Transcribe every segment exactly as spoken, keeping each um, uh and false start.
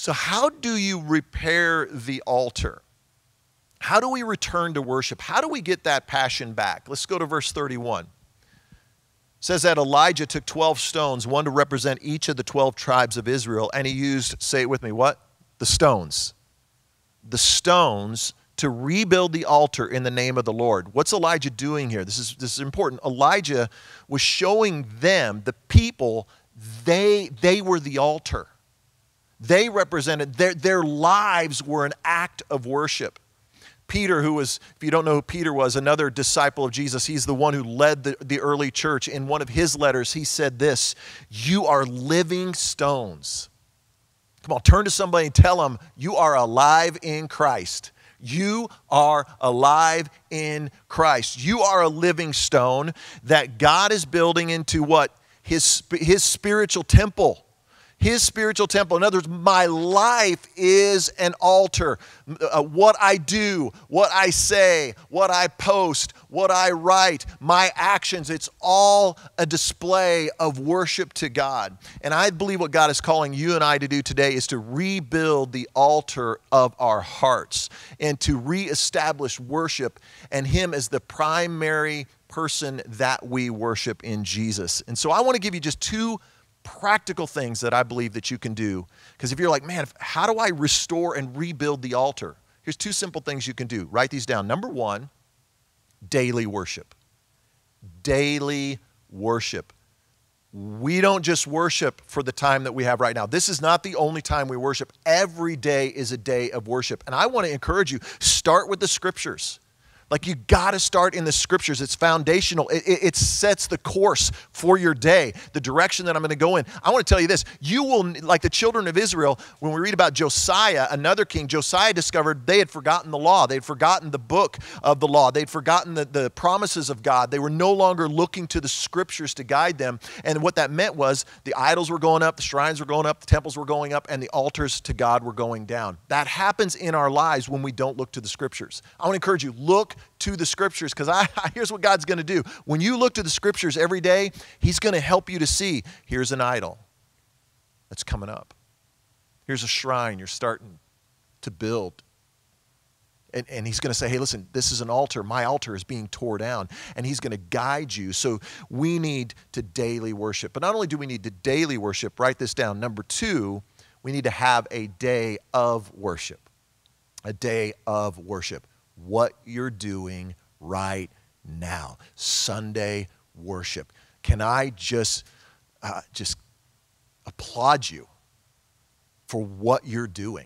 So how do you repair the altar? How do we return to worship? How do we get that passion back? Let's go to verse thirty-one. It says that Elijah took twelve stones, one to represent each of the twelve tribes of Israel, and he used, say it with me, what? The stones. The stones to rebuild the altar in the name of the Lord. What's Elijah doing here? This is, this is important. Elijah was showing them, the people, they, they were the altar. They represented, their, their lives were an act of worship. Peter, who was, if you don't know who Peter was, another disciple of Jesus, he's the one who led the, the early church. In one of his letters, he said this, "You are living stones." Come on, turn to somebody and tell them, you are alive in Christ. You are alive in Christ. You are a living stone that God is building into what? His, his spiritual temple. His spiritual temple. In other words, my life is an altar. Uh, what I do, what I say, what I post, what I write, my actions, it's all a display of worship to God. And I believe what God is calling you and I to do today is to rebuild the altar of our hearts and to reestablish worship and Him as the primary person that we worship in Jesus. And so I want to give you just two practical things that I believe that you can do. Because if you're like, man, how do I restore and rebuild the altar? Here's two simple things you can do. Write these down. Number one, daily worship. Daily worship. We don't just worship for the time that we have right now. This is not the only time we worship. Every day is a day of worship. And I want to encourage you, start with the scriptures. Like, you got to start in the scriptures. It's foundational. It, it, it sets the course for your day, the direction that I'm going to go in. I want to tell you this. You will, like the children of Israel, when we read about Josiah, another king, Josiah discovered they had forgotten the law. They'd forgotten the book of the law. They'd forgotten the, the promises of God. They were no longer looking to the scriptures to guide them. And what that meant was the idols were going up, the shrines were going up, the temples were going up, and the altars to God were going down. That happens in our lives when we don't look to the scriptures. I want to encourage you, look to the scriptures, because I, here's what God's going to do. When you look to the scriptures every day, He's going to help you to see, here's an idol that's coming up. Here's a shrine you're starting to build. And, and He's going to say, hey, listen, this is an altar. My altar is being torn down. And He's going to guide you. So we need to daily worship. But not only do we need to daily worship, write this down. Number two, we need to have a day of worship. A day of worship. What you're doing right now. Sunday worship. Can I just, uh, just applaud you for what you're doing?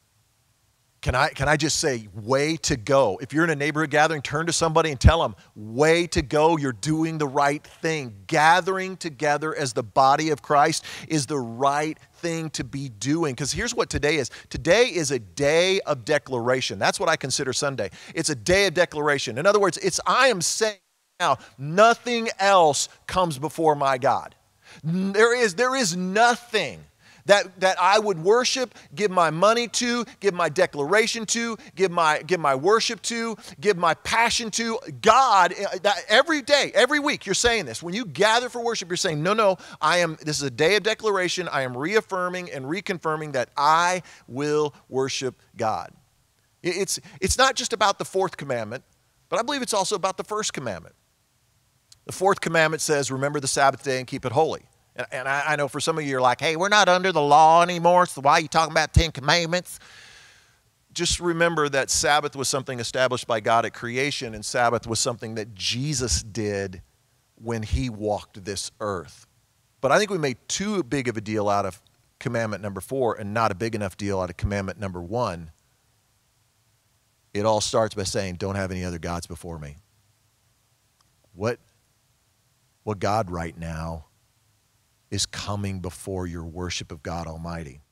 Can I, can I just say, way to go? If you're in a neighborhood gathering, turn to somebody and tell them, way to go, you're doing the right thing. Gathering together as the body of Christ is the right thing to be doing. Because here's what today is. Today is a day of declaration. That's what I consider Sunday. It's a day of declaration. In other words, it's I am saying now, nothing else comes before my God. There is, there is nothing That, that I would worship, give my money to, give my declaration to, give my, give my worship to, give my passion to. God, that every day, every week, you're saying this. When you gather for worship, you're saying, no, no, I am, this is a day of declaration. I am reaffirming and reconfirming that I will worship God. It's, it's not just about the fourth commandment, but I believe it's also about the first commandment. The fourth commandment says, remember the Sabbath day and keep it holy. And I, I know for some of you, you're like, hey, we're not under the law anymore, so why are you talking about Ten Commandments? Just remember that Sabbath was something established by God at creation, and Sabbath was something that Jesus did when He walked this earth. But I think we made too big of a deal out of commandment number four and not a big enough deal out of commandment number one. It all starts by saying, don't have any other gods before me. What, what God right now is coming before your worship of God Almighty?